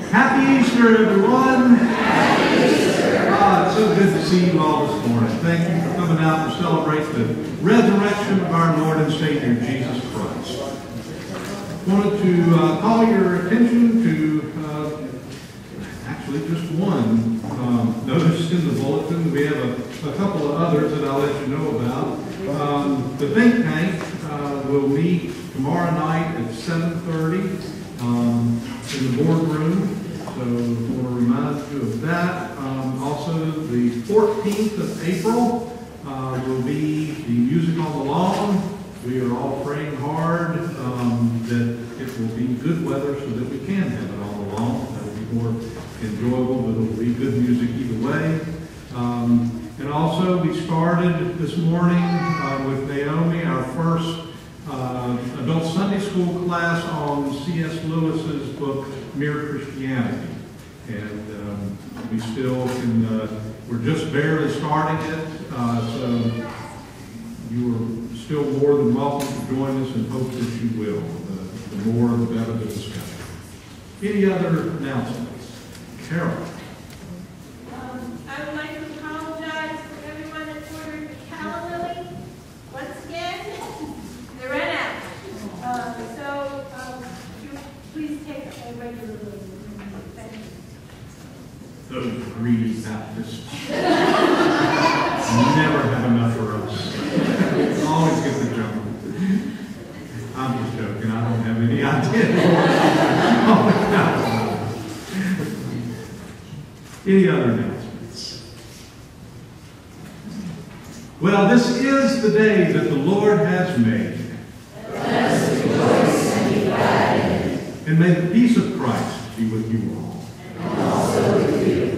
Happy Easter, everyone. Happy Easter. It's so good to see you all this morning. Thank you for coming out to celebrate the resurrection of our Lord and Savior, Jesus Christ. I wanted to call your attention to actually just one notice in the bulletin. We have a couple of others that I'll let you know about. The think tank will meet tomorrow night at 7:30 in the boardroom. So I want to remind you of that. Also, the 14th of April will be the Music on the Lawn. We are all praying hard that it will be good weather so that we can have it on the lawn. That will be more enjoyable, but it will be good music either way. And also, we started this morning with Naomi, our first adult Sunday school class on C.S. Lewis's book, Mere Christianity. And we still can, we're just barely starting it, so you are still more than welcome to join us and hope that you will. The more, the better the discussion. Any other announcements? Carol. I would like to apologize to everyone that ordered the calla lily. Once again, they ran out. Please take a regular lily. Thank you. Those greedy Baptists never have enough for us. Always get the jump. I'm just joking. I don't have any idea. Any other announcements? Well, this is the day that the Lord has made. Let us rejoice and be glad in it. And may the peace of Christ be with you all. And also with you.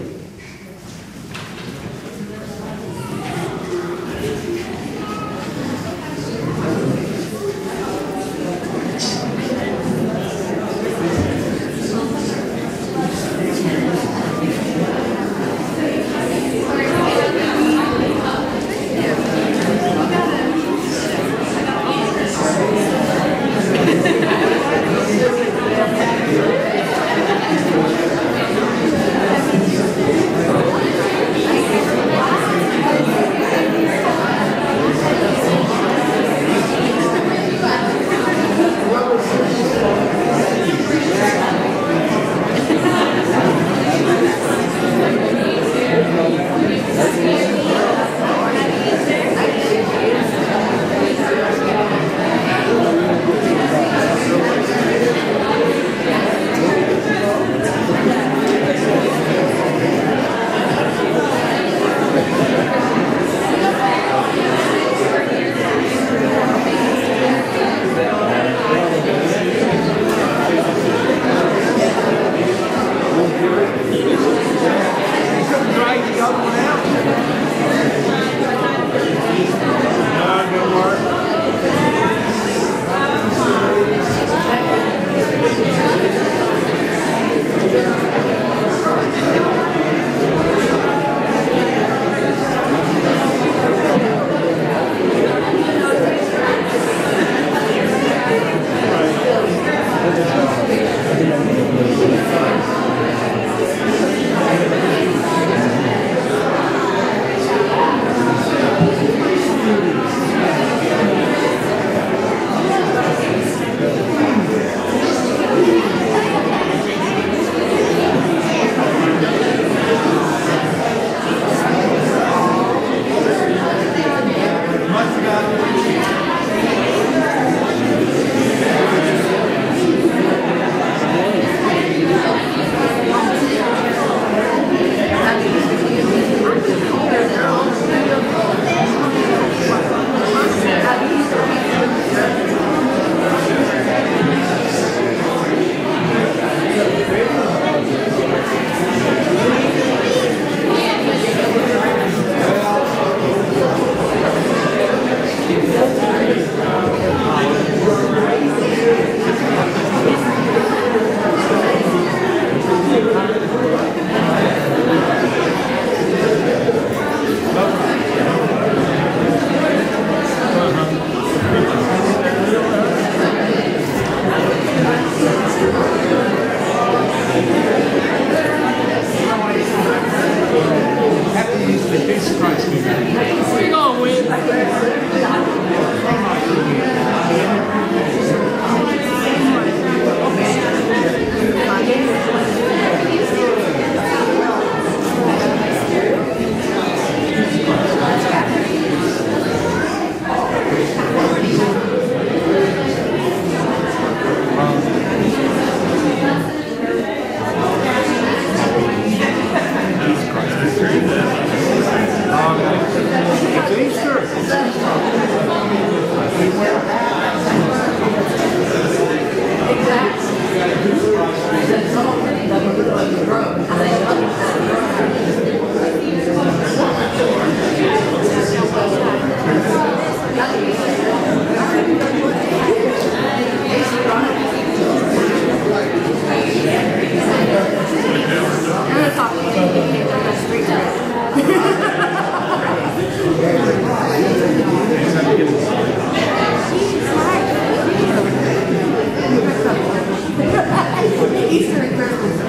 Easter and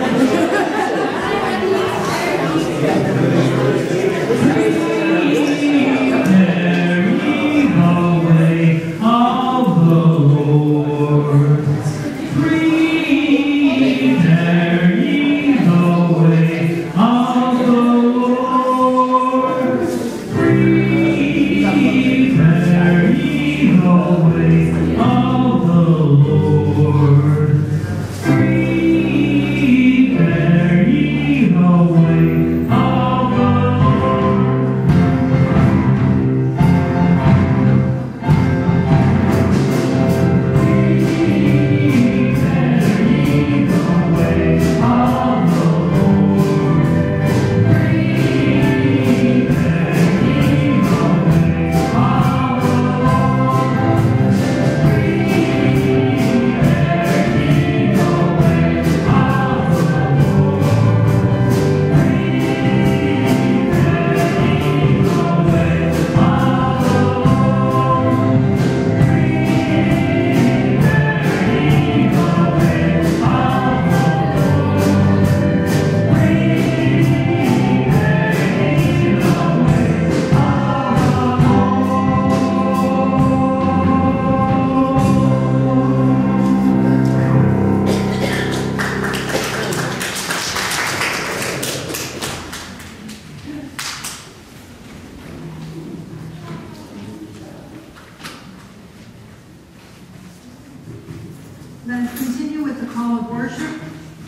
Let us continue with the call of worship.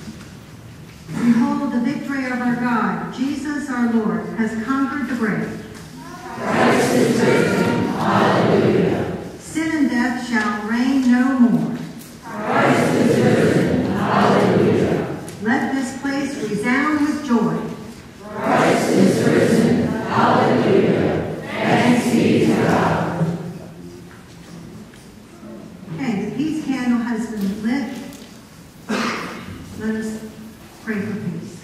Behold, the victory of our God, Jesus our Lord, has conquered the grave. Christ is risen. Hallelujah. Sin and death shall reign no more. Christ is risen. Hallelujah. Let this place resound with joy. Christ is risen. Hallelujah. Thanks be to God. Okay, the peace candle has been lit. Let us pray for peace.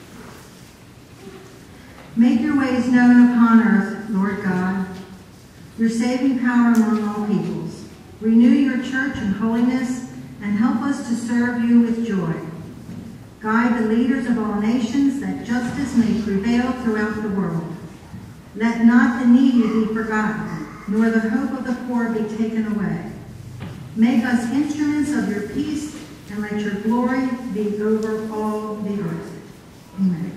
Make your ways known upon earth, Lord God, your saving power among all peoples. Renew your church in holiness and help us to serve you with joy. Guide the leaders of all nations that justice may prevail throughout the world. Let not the needy be forgotten, nor the hope of the poor be taken away. Make us instruments of your peace, and let your glory be over all the earth. Amen.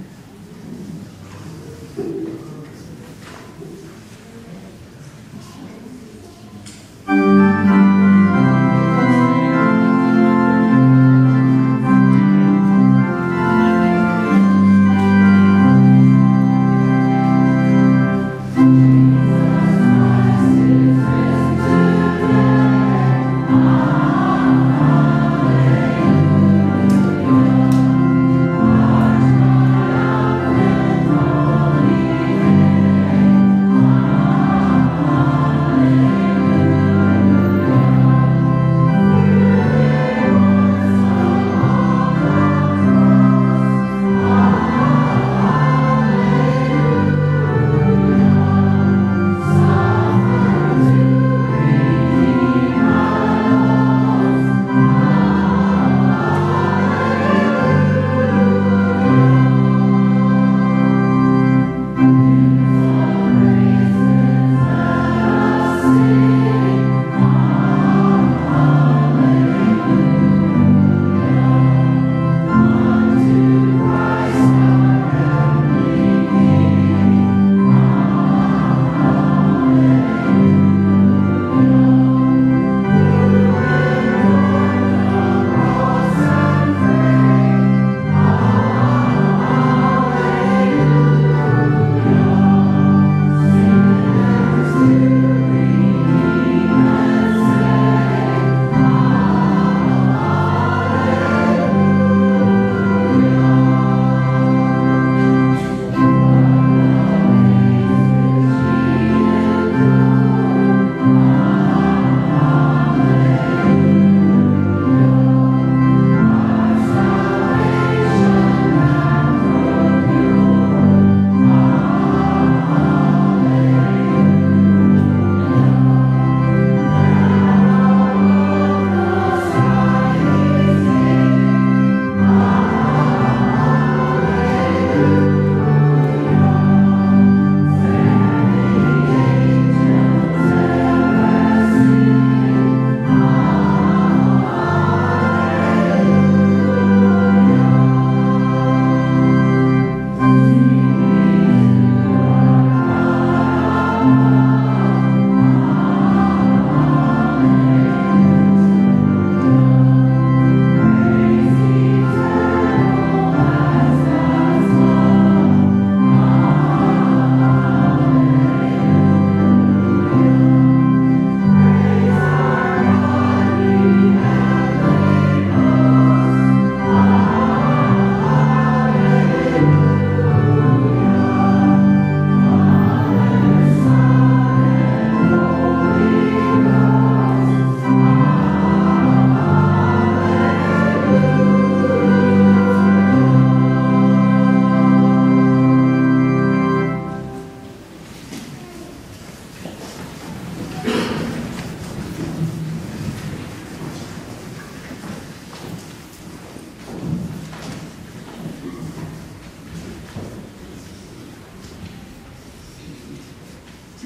Hallelujah.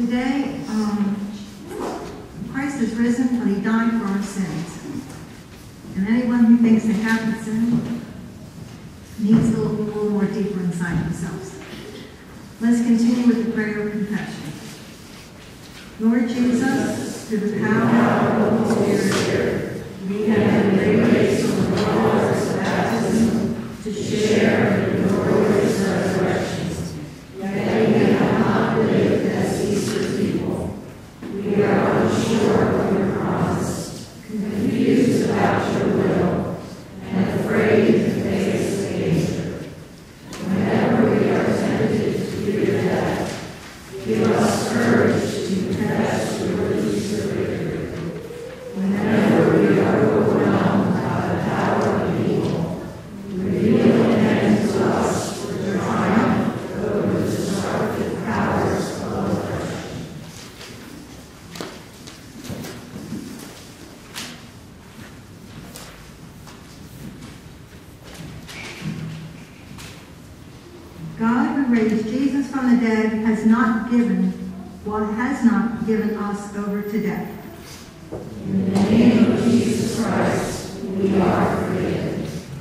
today, Christ is risen, but he died for our sins. And anyone who thinks they haven't sinned needs to look a little more deeper inside themselves. Let's continue with the prayer of confession. Lord Jesus, through the power of the Holy Spirit, we have been raised from the waters of baptism to share in the glorious resurrection. Yet we have not lived as Easter people. We are unsure of your promise, confused about your will, and afraid to face danger. Whenever we are tempted to fear death, give us courage to confess your Easter victory. Whenever we are overwhelmed by the power of evil, reveal again to us the triumph over the destructive powers of oppression. God, who raised Jesus from the dead, has not given us over to death. In the name of Jesus Christ, we are forgiven.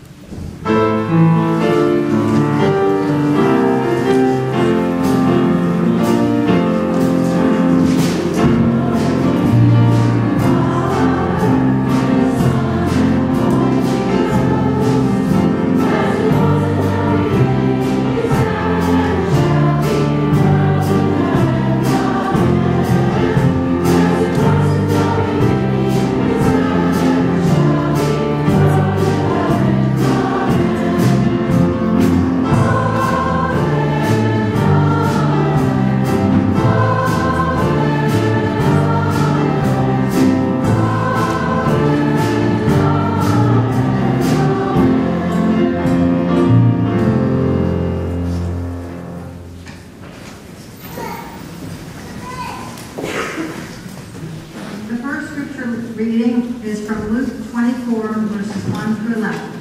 Reading is from Luke 24, verses 1 through 11.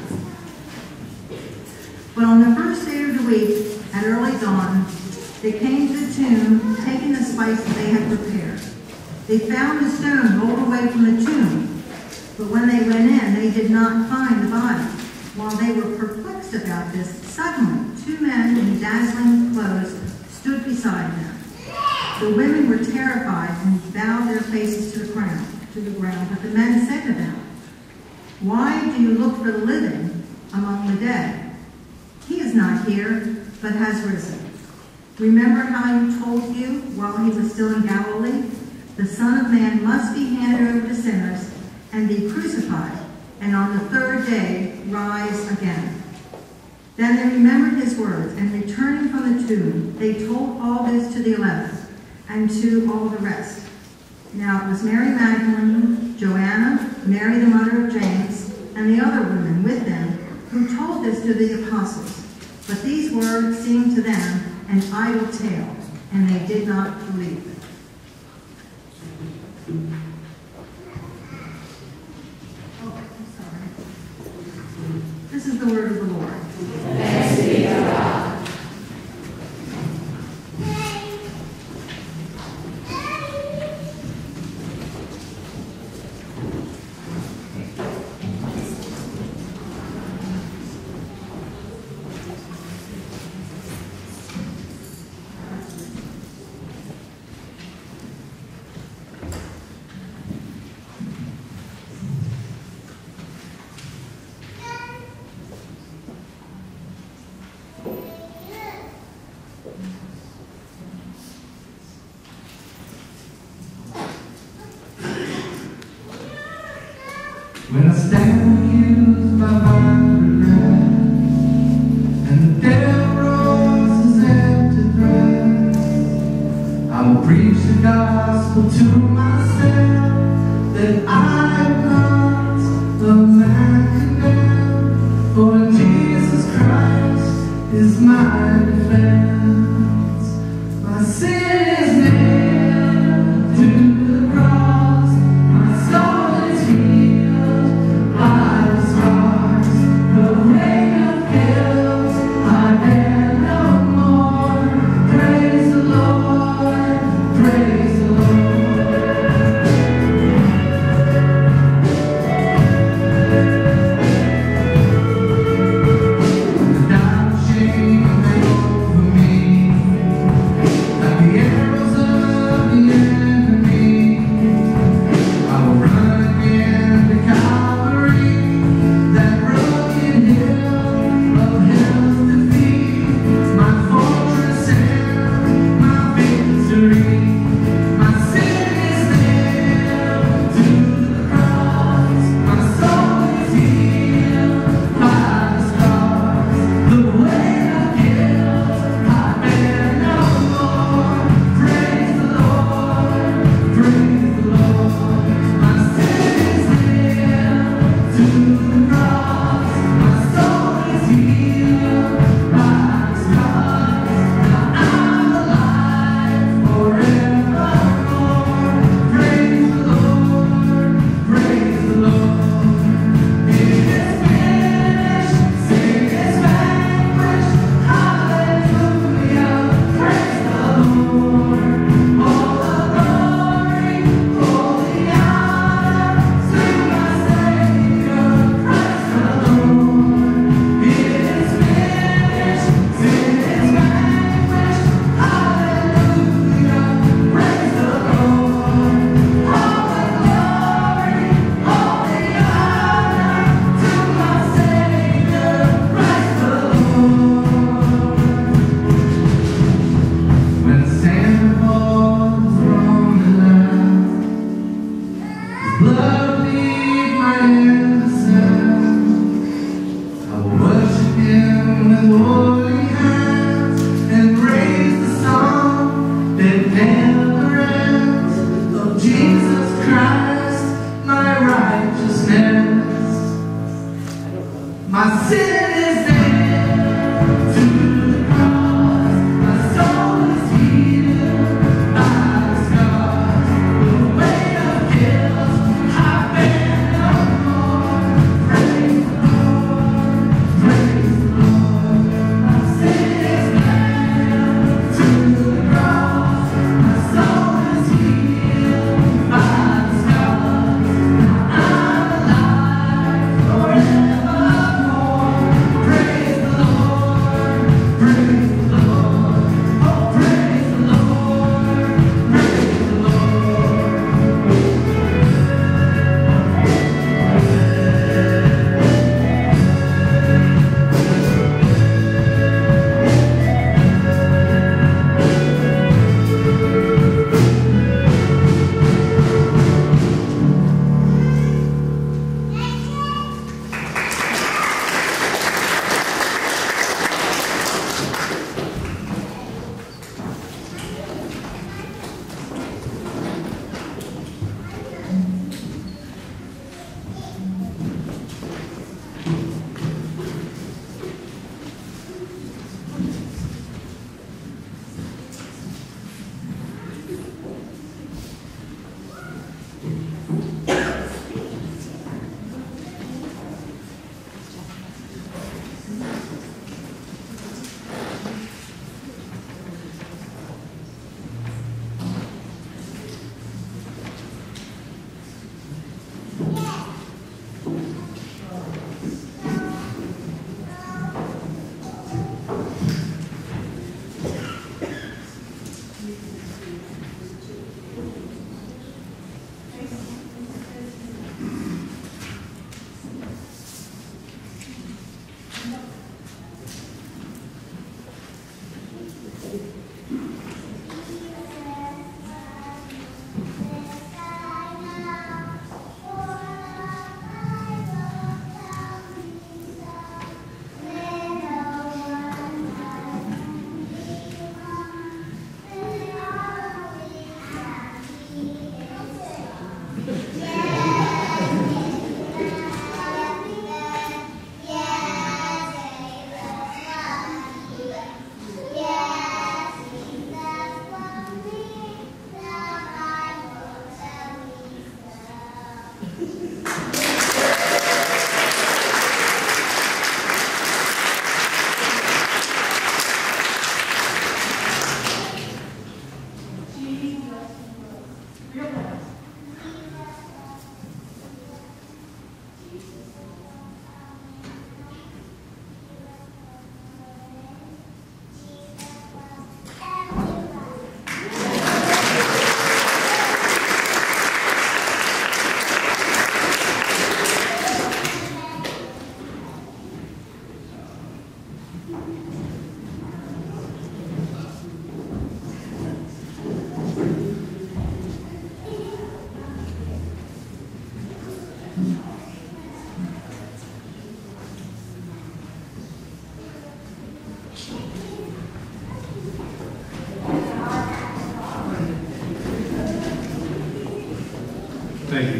But on the first day of the week, at early dawn, they came to the tomb, taking the spice that they had prepared. They found the stone rolled away from the tomb, but when they went in, they did not find the body. While they were perplexed about this, suddenly 2 men in dazzling clothes stood beside them. The women were terrified and bowed their faces to the ground. But the men said to them, "Why do you look for the living among the dead? He is not here, but has risen. Remember how he told you while he was still in Galilee? The Son of Man must be handed over to sinners and be crucified, and on the 3rd day rise again." Then they remembered his words, and returning from the tomb, they told all this to the 11 and to all the rest. Now it was Mary Magdalene, Joanna, Mary the mother of James, and the other women with them who told this to the apostles. But these words seemed to them an idle tale, and they did not believe it. Oh, I'm sorry. This is the word of the Lord. Thanks be to God. When I stand accused by my regret, and the devil roars his empty threat, I will preach the gospel to myself, that I am not a man condemned, for in Jesus Christ is my defense. My sin is nailed to the cross, my soul is healed by the scars. The weight of guilt I bear no more. Praise the Lord, praise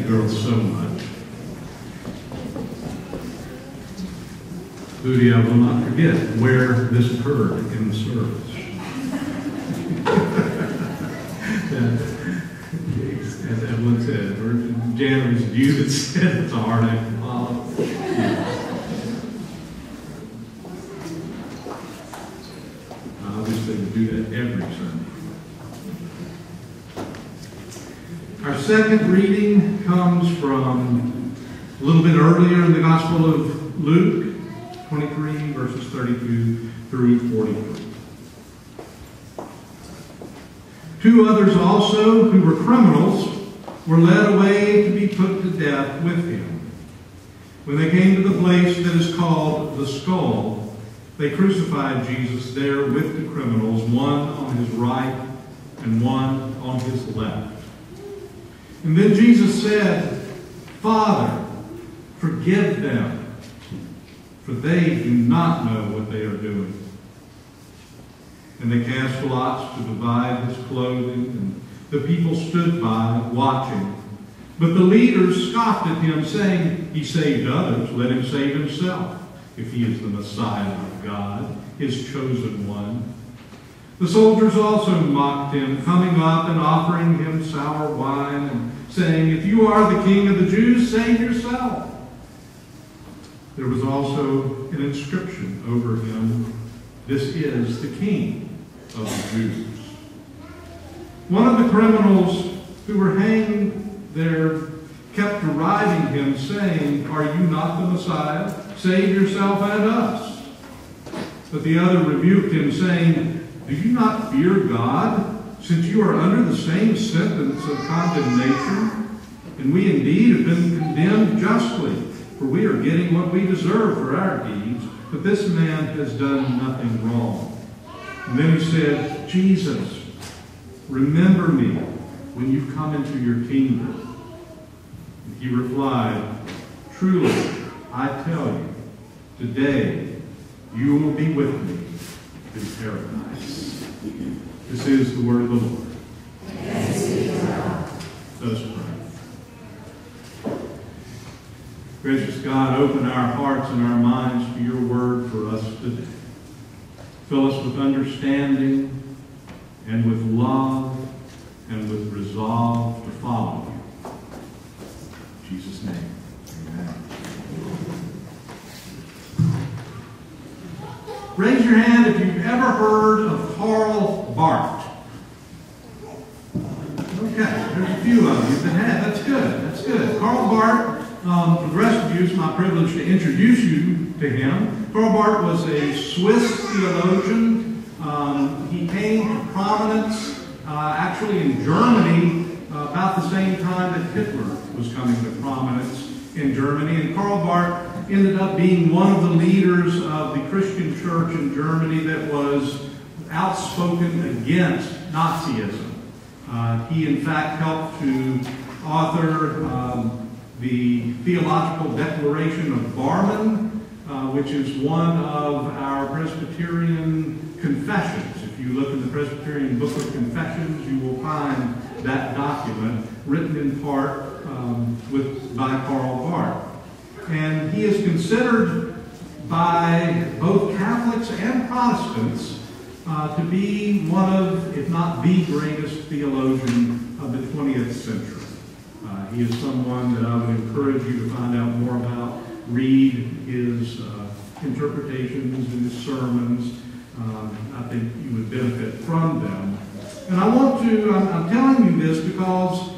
girls so much. Booty, I will not forget where this occurred in the service. As Evelyn said, or Jan, was you that said it's a hard act to follow. I wish they would do that every Sunday. Our second reading comes from a little bit earlier in the Gospel of Luke, 23, verses 32 through 43. Two others also, who were criminals, were led away to be put to death with him. When they came to the place that is called the Skull, they crucified Jesus there with the criminals, one on his right and one on his left. And then Jesus said, "Father, forgive them, for they do not know what they are doing." And they cast lots to divide his clothing, and the people stood by, watching. But the leaders scoffed at him, saying, "He saved others, let him save himself, if he is the Messiah of God, his chosen one." The soldiers also mocked him, coming up and offering him sour wine, and saying, "If you are the king of the Jews, save yourself." There was also an inscription over him, "This is the King of the Jews." One of the criminals who were hanged there kept deriding him, saying, "Are you not the Messiah? Save yourself and us." But the other rebuked him, saying, "Do you not fear God, since you are under the same sentence of condemnation? And we indeed have been condemned justly, for we are getting what we deserve for our deeds, but this man has done nothing wrong." And then he said, "Jesus, remember me when you come into your kingdom." And he replied, "Truly, I tell you, today you will be with me in paradise." This is the word of the Lord. Let us pray. Gracious God, open our hearts and our minds to your word for us today. Fill us with understanding and with love and with resolve to follow you. In Jesus' name, amen. Raise your hand if you've ever heard of Karl Barth. Okay, there's a few of you that have. That's good. That's good. Karl Barth, for the rest of you, it's my privilege to introduce you to him. Karl Barth was a Swiss theologian. He came to prominence actually in Germany about the same time that Hitler was coming to prominence in Germany. And Karl Barth ended up being one of the leaders of the Christian church in Germany that was outspoken against Nazism. He, in fact, helped to author the Theological Declaration of Barmen, which is one of our Presbyterian confessions. If you look in the Presbyterian Book of Confessions, you will find that document written in part by Karl Barth. And he is considered by both Catholics and Protestants to be one of, if not the greatest theologian of the 20th century. He is someone that I would encourage you to find out more about. Read his interpretations and his sermons. I think you would benefit from them. And I'm telling you this because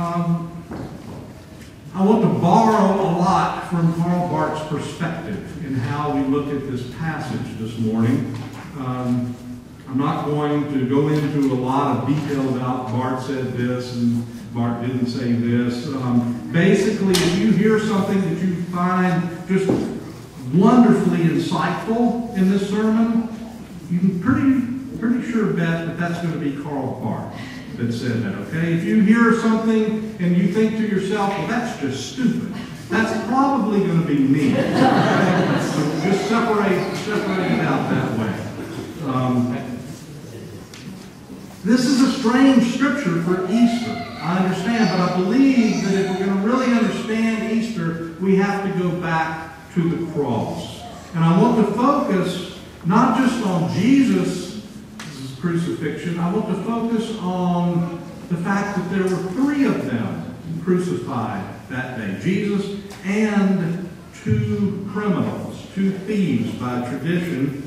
I want to borrow a lot from Karl Barth's perspective in how we look at this passage this morning. I'm not going to go into a lot of detail about Barth said this and Barth didn't say this. Basically, if you hear something that you find just wonderfully insightful in this sermon, you can pretty sure bet that that's going to be Karl Barth that said that, okay? If you hear something and you think to yourself, well, that's just stupid, that's probably going to be me. Okay? So just separate it out that way. This is a strange scripture for Easter. I understand, but I believe that if we're going to really understand Easter, we have to go back to the cross. And I want to focus not just on Jesus' crucifixion, I want to focus on the fact that there were 3 of them crucified that day. Jesus and 2 criminals, 2 thieves by tradition.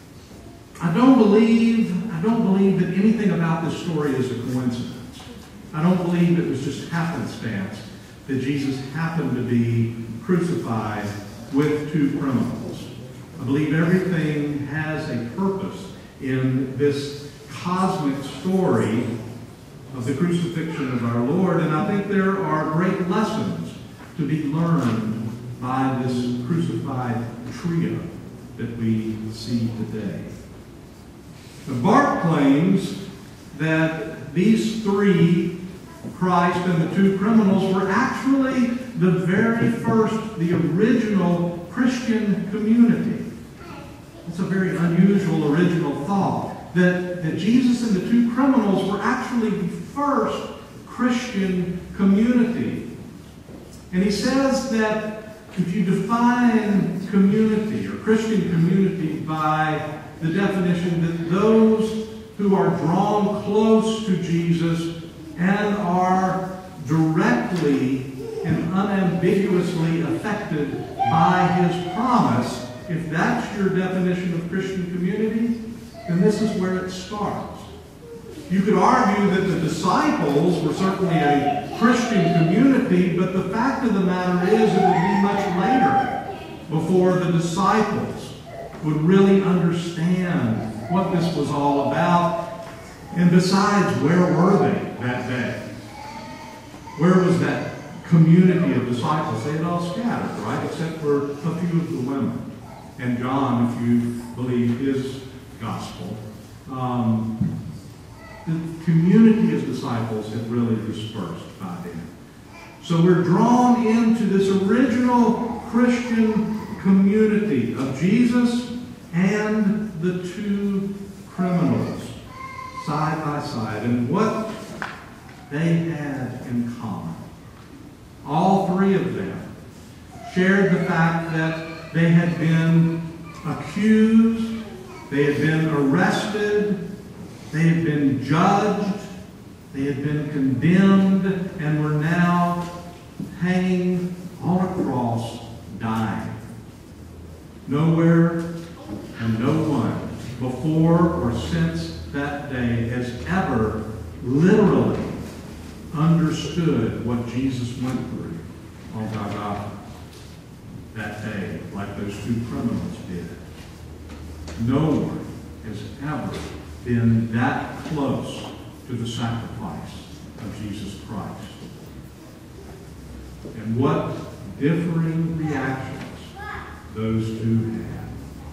I don't believe that anything about this story is a coincidence. I don't believe it was just happenstance that Jesus happened to be crucified with 2 criminals. I believe everything has a purpose in this cosmic story of the crucifixion of our Lord, and I think there are great lessons to be learned by this crucified trio that we see today. The Barth claims that these 3, Christ and the 2 criminals, were actually the very first, the original Christian community. It's a very unusual original thought, that Jesus and the 2 criminals were actually the first Christian community. And he says that if you define community or Christian community by the definition that those who are drawn close to Jesus and are directly and unambiguously affected by his promise, if that's your definition of Christian community, then this is where it starts. You could argue that the disciples were certainly a Christian community, but the fact of the matter is it would be much later before the disciples would really understand what this was all about. And besides, where were they that day? Where was that community of disciples? They had all scattered, right? Except for a few of the women. And John, if you believe his gospel. The community of disciples had really dispersed by then. So we're drawn into this original Christian community of Jesus and the 2 criminals side by side, and what they had in common. All 3 of them shared the fact that they had been accused, they had been arrested, they had been judged, they had been condemned, and were now hanging on a cross, dying. Nowhere and no one before or since that day has ever literally understood what Jesus went through on Golgotha that day, like those 2 criminals did. No one has ever been that close to the sacrifice of Jesus Christ. And what differing reactions those 2 had.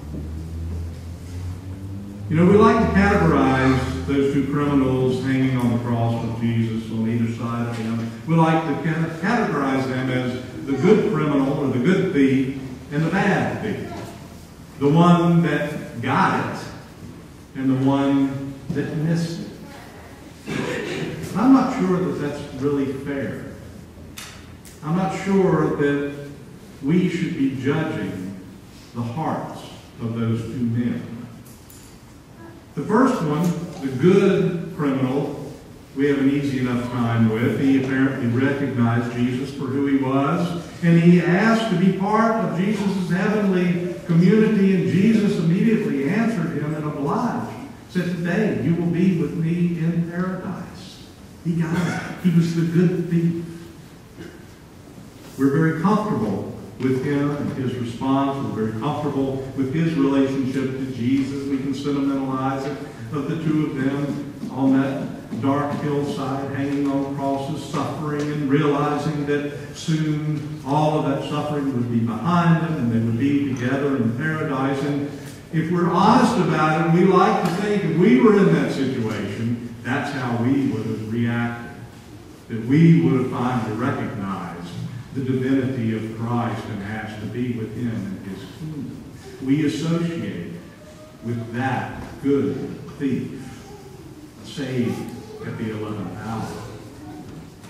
You know, we like to categorize those 2 criminals hanging on the cross with Jesus on either side of him. We like to categorize them as the good criminal or the good thief and the bad thief. The one that got it and the one that missed it. I'm not sure that that's really fair. I'm not sure that we should be judging the hearts of those 2 men. The first one, the good criminal, we have an easy enough time with. He apparently recognized Jesus for who he was, and he asked to be part of Jesus' heavenly community, and Jesus immediately answered him and obliged. Said, today you will be with me in paradise. He got it. He was the good thief. We're very comfortable with him and his response. We're very comfortable with his relationship to Jesus. We can sentimentalize it of the 2 of them on that dark hillside hanging on crosses, suffering, and realizing that soon all of that suffering would be behind them and they would be together in paradise. And if we're honest about it, we like to think if we were in that situation, that's how we would have reacted. That we would have finally recognized the divinity of Christ and asked to be with him in his kingdom. We associate with that good thief saved at the 11th hour.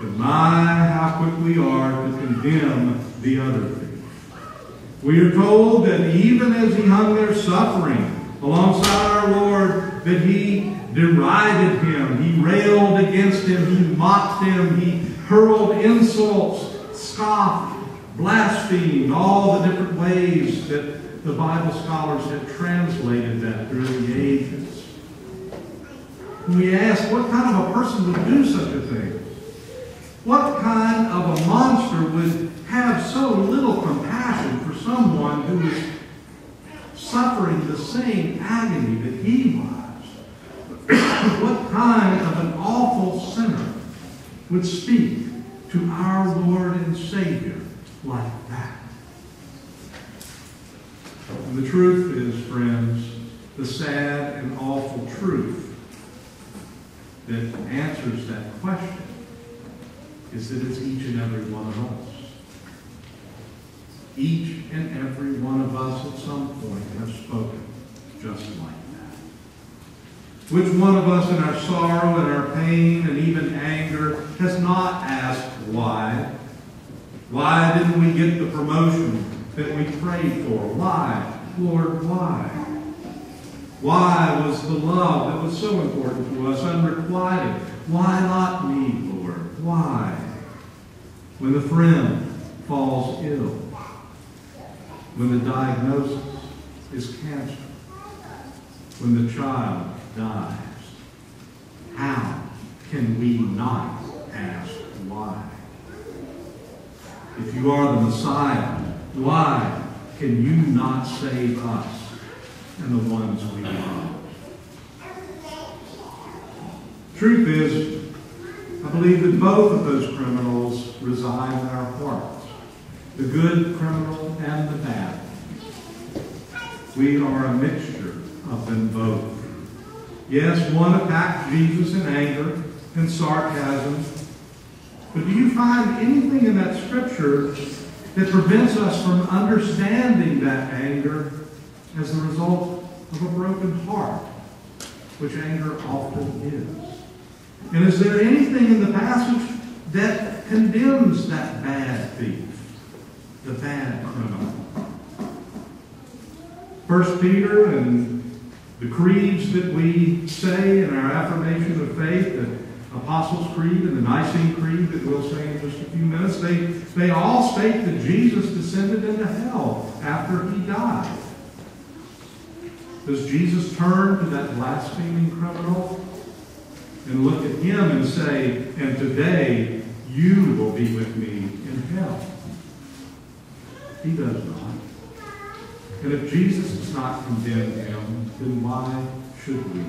But my, how quick we are to condemn the other thief. We are told that even as he hung there suffering alongside our Lord, that he derided him, he railed against him, he mocked him, he hurled insults, scoffed, blasphemed, all the different ways that the Bible scholars have translated that through the ages. And we ask, what kind of a person would do such a thing? What kind of a monster would have so little compassion for someone who is suffering the same agony that he was? What kind of an awful sinner would speak to our Lord and Savior like that? And the truth is, friends, the sad and awful truth that answers that question is that it's each and every one of us. Each and every one of us at some point have spoken just like that. Which one of us in our sorrow and our pain and even anger has not asked why? Why didn't we get the promotion that we prayed for? Why? Lord, why? Why was the love that was so important to us unrequited? Why not me, Lord? Why? When the friend falls ill, when the diagnosis is cancer, when the child dies, how can we not ask why? If you are the Messiah, why can you not save us and the ones we love? Truth is, I believe that both of those criminals reside in our hearts. The good criminal and the bad. We are a mixture of them both. Yes, one attacked Jesus in anger and sarcasm. But do you find anything in that scripture that prevents us from understanding that anger as the result of a broken heart, which anger often is? And is there anything in the passage that condemns that bad thief, the bad criminal? 1 Peter and the creeds that we say in our affirmation of faith, the Apostles' Creed and the Nicene Creed that we'll say in just a few minutes, they all state that Jesus descended into hell after he died. Does Jesus turn to that blaspheming criminal and look at him and say, and today you will be with me in hell? He does not. And if Jesus does not condemn him, then why should we?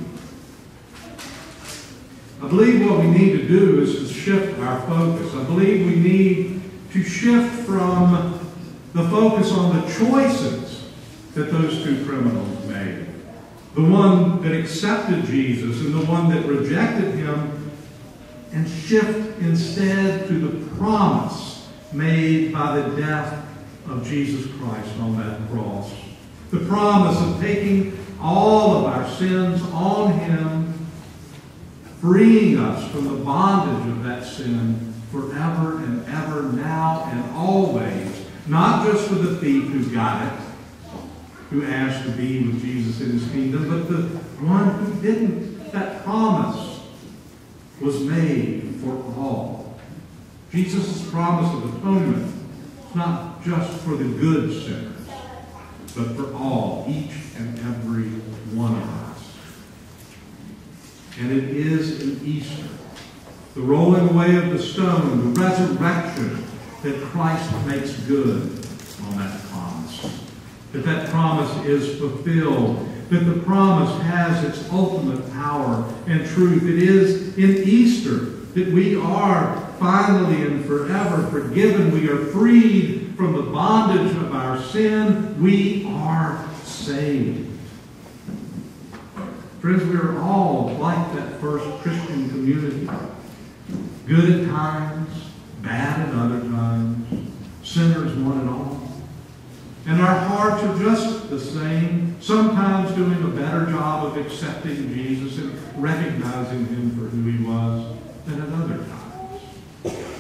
I believe what we need to do is to shift our focus. I believe we need to shift from the focus on the choices that those two criminals made. The one that accepted Jesus and the one that rejected him, and shift instead to the promise made by the death of Jesus Christ on that cross. The promise of taking all of our sins on him, freeing us from the bondage of that sin forever and ever, now and always. Not just for the thief who got it, who asked to be with Jesus in his kingdom, but the one who didn't. That promise was made for all. Jesus' promise of atonement is not just for the good sinners, but for all, each and every one of us. And it is in Easter, the rolling away of the stone, the resurrection, that Christ makes good on that promise. That promise is fulfilled. That the promise has its ultimate power and truth. It is in Easter that we are finally and forever forgiven. We are freed from the bondage of our sin. We are saved. Friends, we are all like that first Christian community. Good at times, bad at other times, sinners one and all. And our hearts are just the same, sometimes doing a better job of accepting Jesus and recognizing him for who he was than at other times.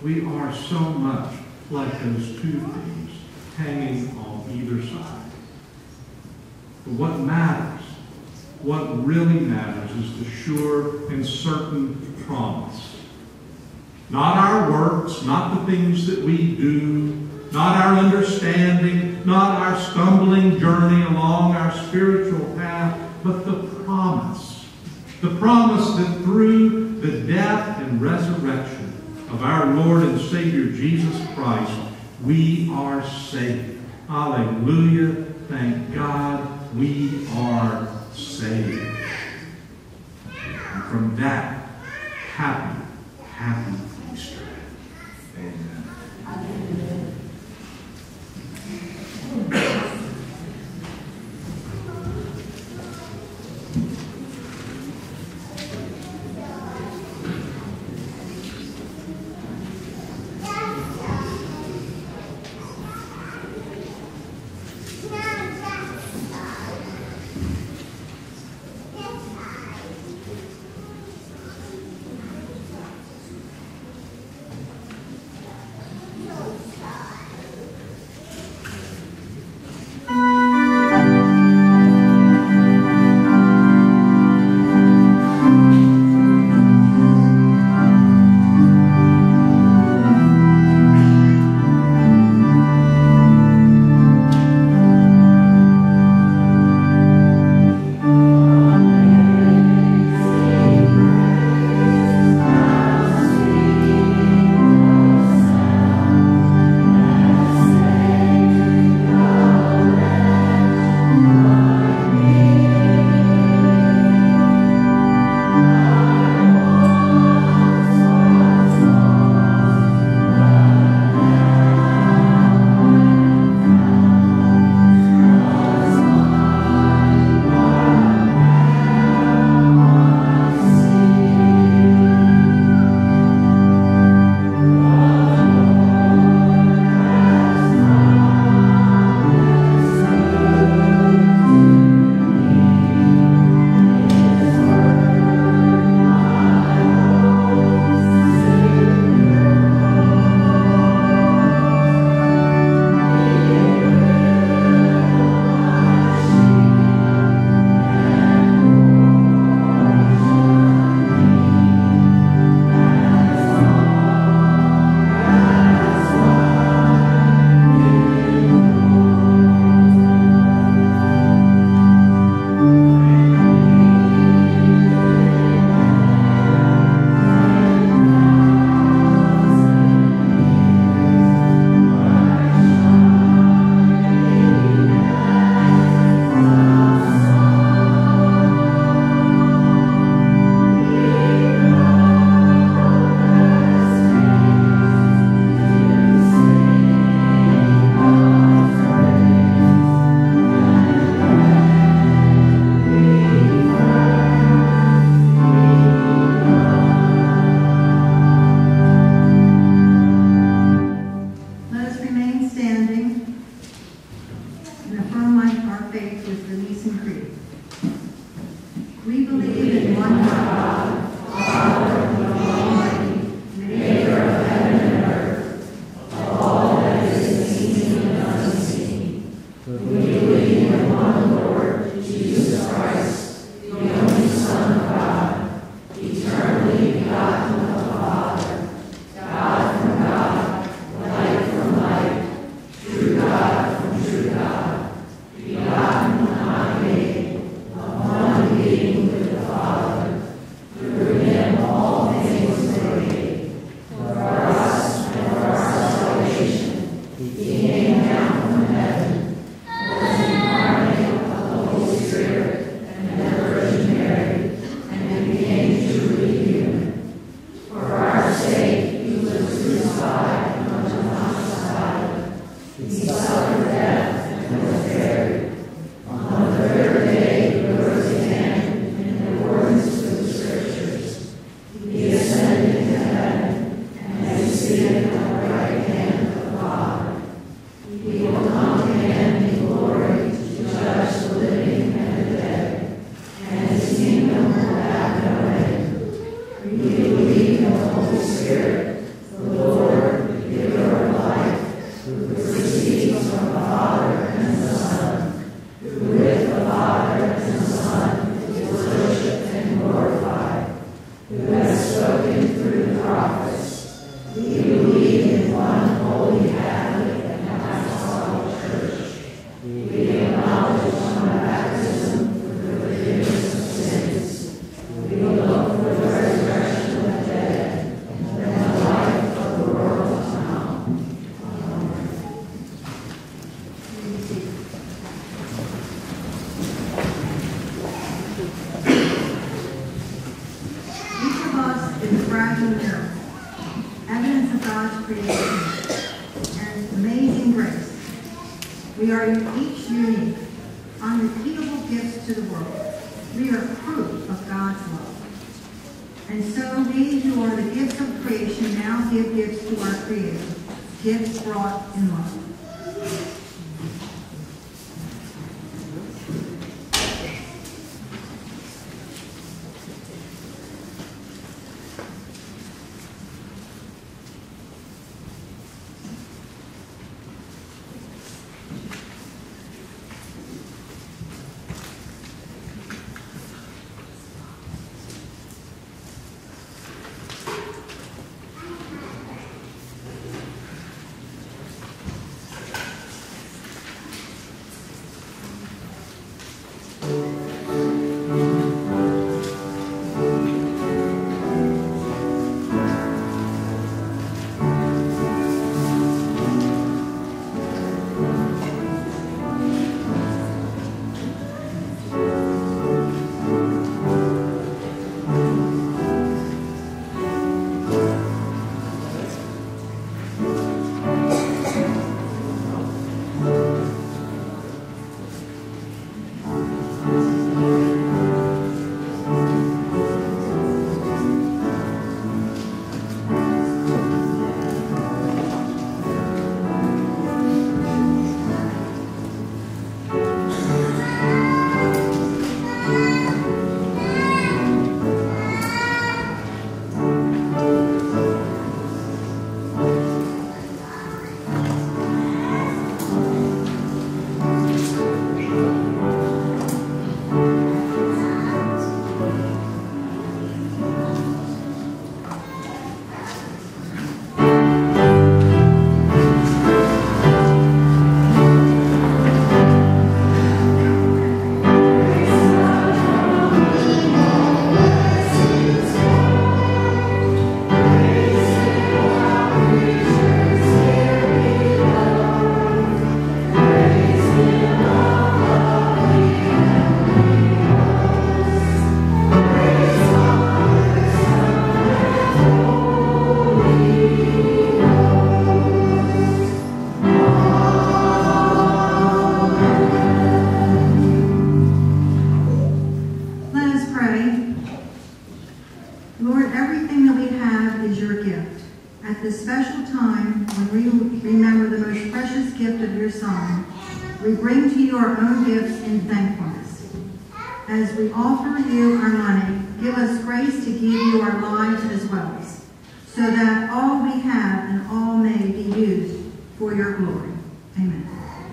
we are so much like those two things hanging on either side. But what matters, what really matters, is the sure and certain promise. Not our works, not the things that we do, not our understanding, not our stumbling journey along our spiritual path, but the promise. The promise that through the death and resurrection of our Lord and Savior Jesus Christ, we are saved. Hallelujah. Thank God we are saved. And from that, happy Easter. Amen. own miracle, evidence of God's creation, and amazing grace. We are each unique, unrepeatable gifts to the world. We are proof of God's love. And so we who are the gifts of creation now give gifts to our Creator, gifts brought in love. We bring to you our own gifts in thankfulness. As we offer you our money, give us grace to give you our lives as well, so that all we have and all may be used for your glory. Amen.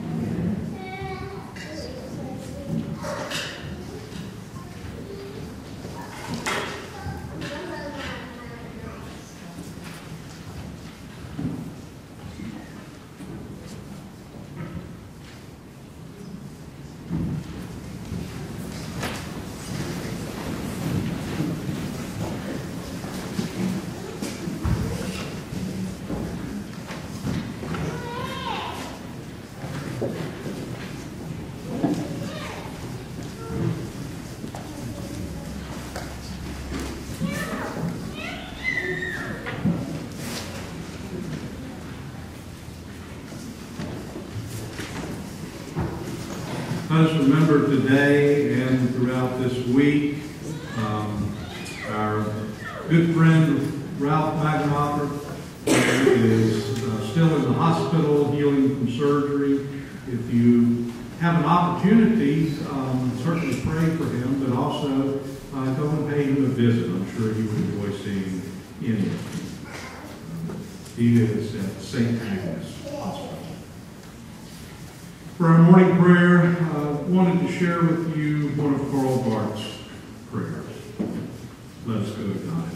Let us remember today and throughout this week our good friend Ralph Magamacher is still in the hospital healing from surgery. If you have an opportunity, certainly pray for him, but also go and pay him a visit. I'm sure he would enjoy seeing any of you. He is at St. Agnes Hospital. For our morning prayer, I wanted to share with you one of Karl Barth's prayers. Let us go to God.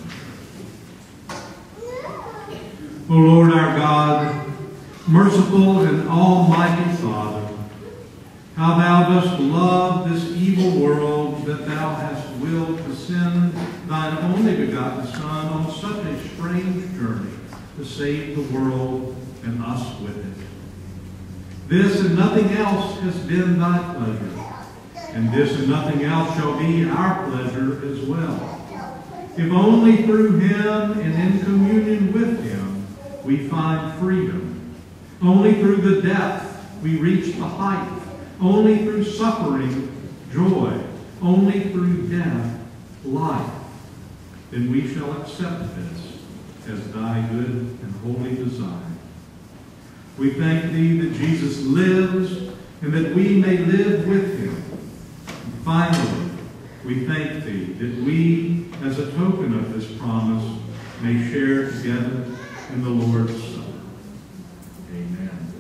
O Lord our God, merciful and almighty Father, how thou dost love this evil world, that thou hast willed to send thine only begotten Son on such a strange journey to save the world and us with it. This and nothing else has been thy pleasure, and this and nothing else shall be our pleasure as well. If only through him and in communion with him we find freedom. Only through the depth we reach the height. Only through suffering, joy. Only through death, life. Then we shall accept this as thy good and holy design. We thank thee that Jesus lives and that we may live with him. And finally, we thank thee that we, as a token of this promise, may share together in the Lord's Supper. Amen.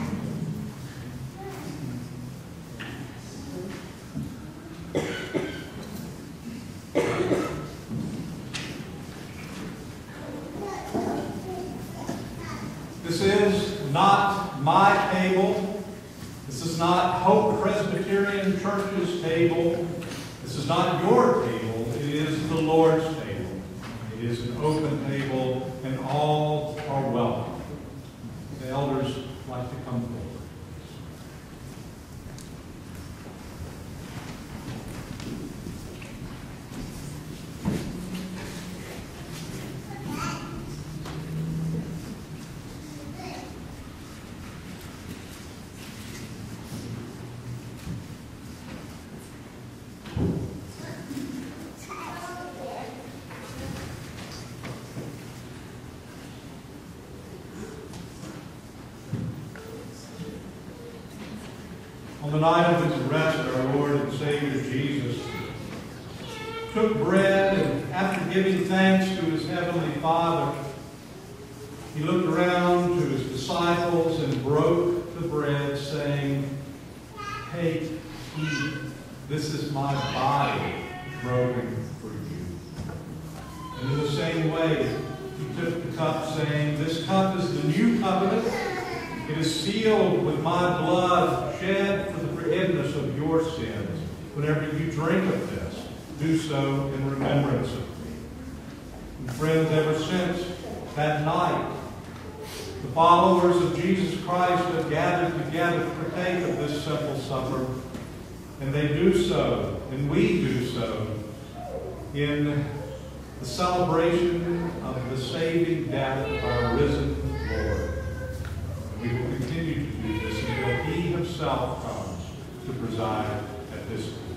This is not my table. This is not Hope Presbyterian Church's table. This is not your table. It is the Lord's table. It is an open table, and all are welcome. The elders like to come forward. On the night of his arrest, our Lord and Savior Jesus took bread, and after giving thanks to his heavenly Father, he looked around to his disciples and broke the bread, saying, "Take, eat. This is my body broken for you." And in the same way, he took the cup, saying, "This cup is the new covenant. It is sealed with my blood shed for the forgiveness of your sins. Whenever you drink of this, do so in remembrance of me." And friends, ever since that night, the followers of Jesus Christ have gathered together to partake of this simple supper. And they do so, and we do so, in the celebration of the saving death of our risen Lord. We will continue to do this until he himself comes to preside at this table.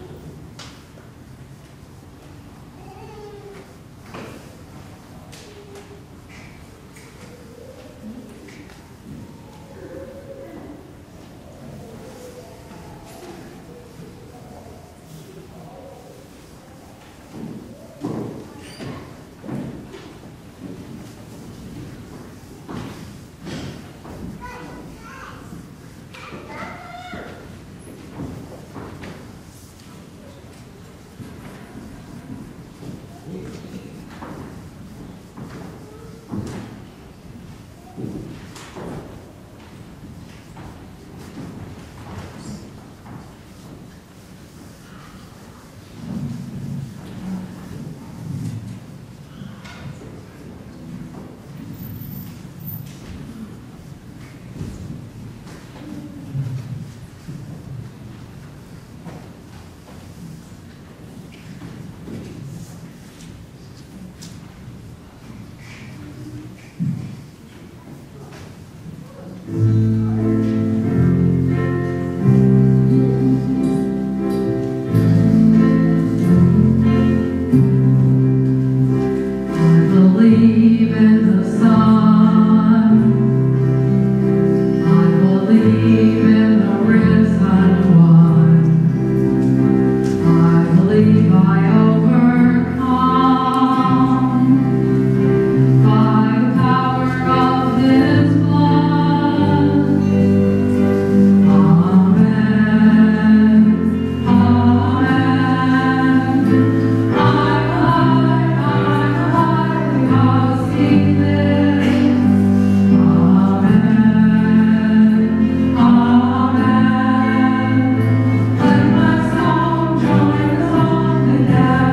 Yeah.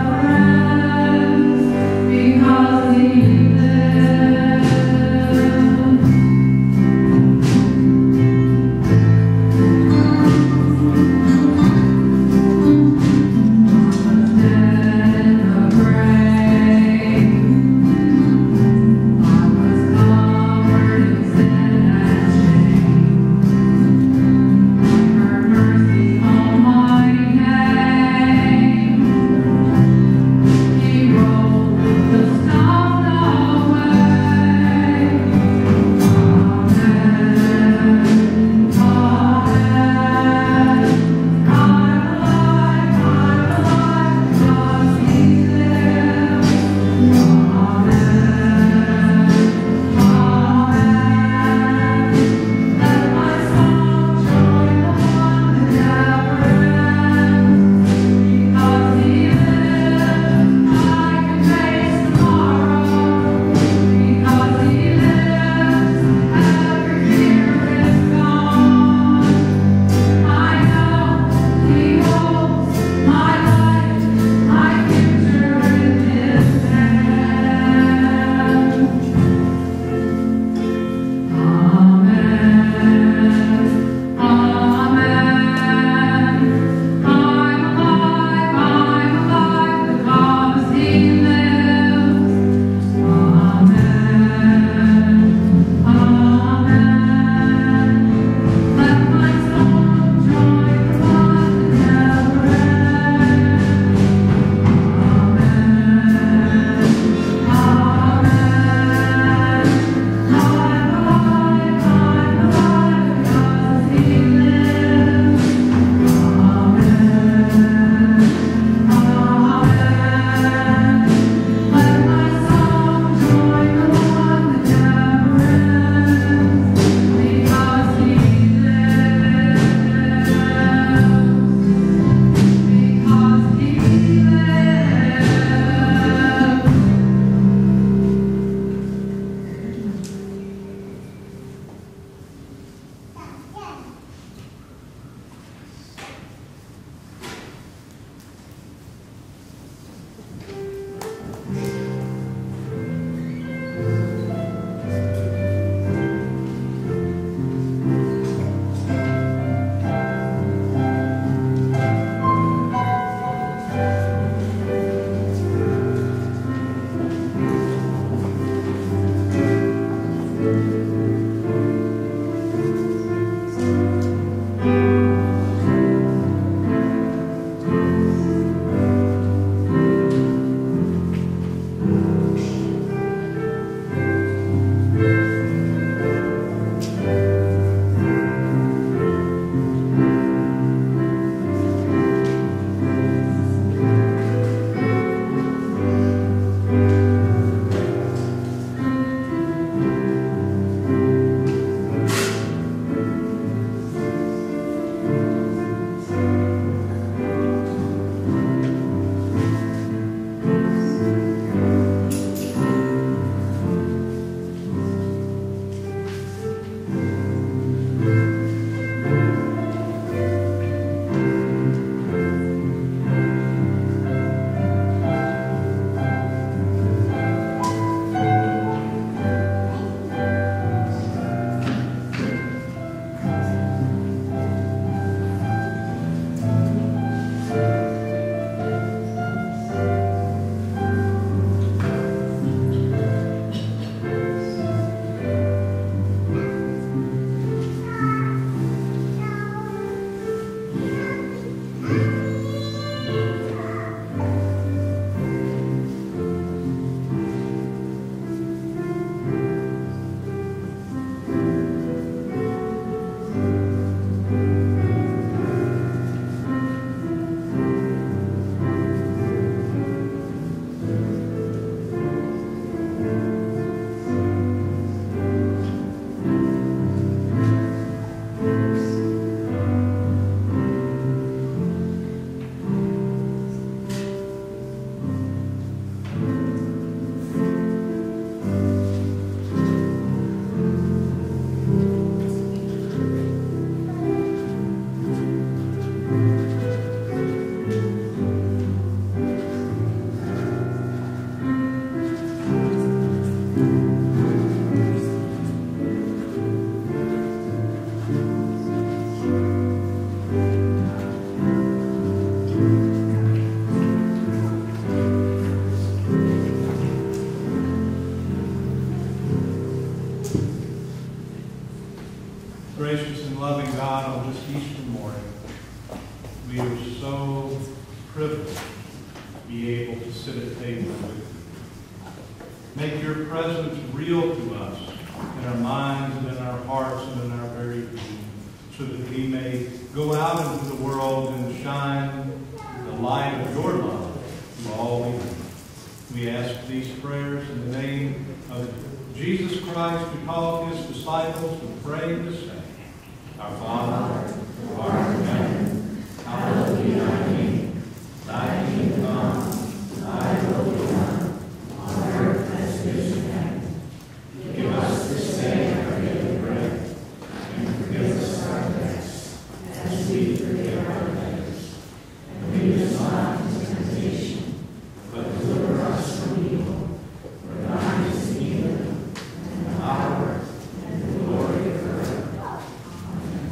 privilege to be able to sit at table with you. Make your presence real to us in our minds and in our hearts and in our very being, so that we may go out into the world and shine the light of your love to all we know. We ask these prayers in the name of Jesus Christ, who taught his disciples to pray and to say, Our Father, who art in heaven, hallowed be thy name. Thy kingdom come, thy will be done, on earth as it is in heaven. Give us this day our daily bread, and forgive us our debts, as we forgive our debtors. And lead us not into temptation, but deliver us from evil. For thine is the kingdom, and the power, and the glory forever. Amen.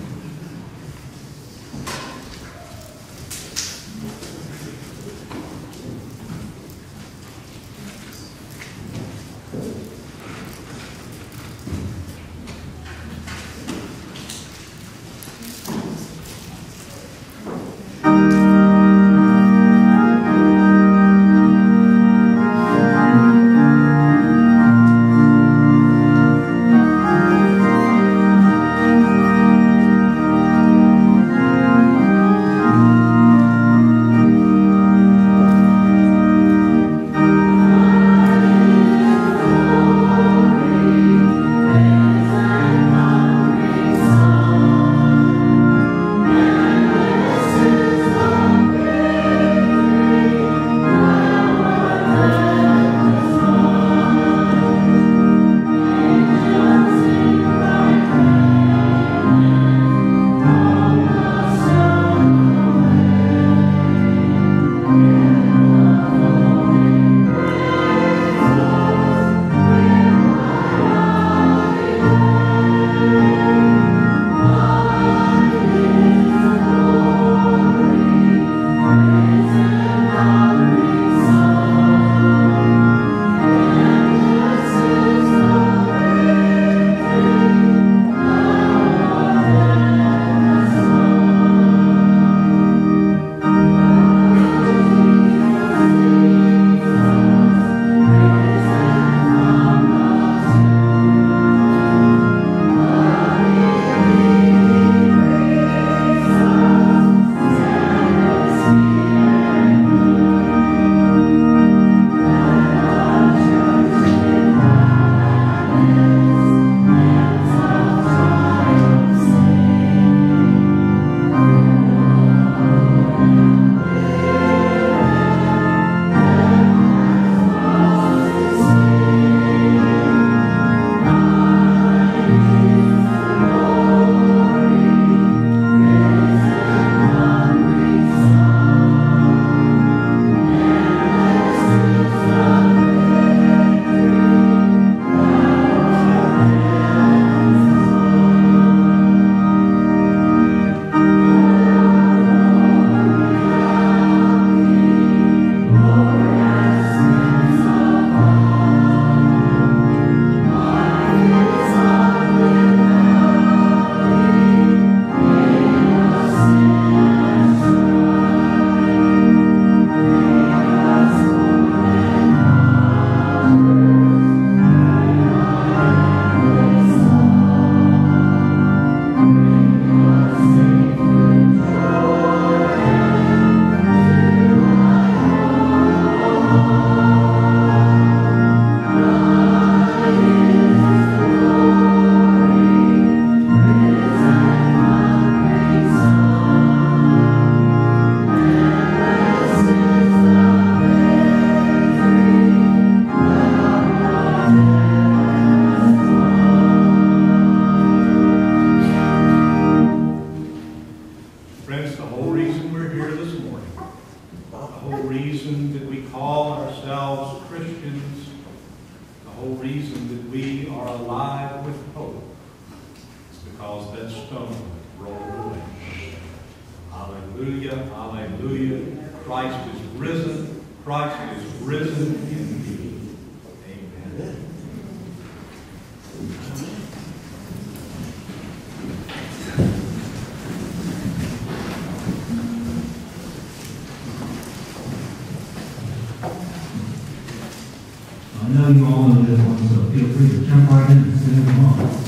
know you all know this one, so feel free to jump right in and sing along.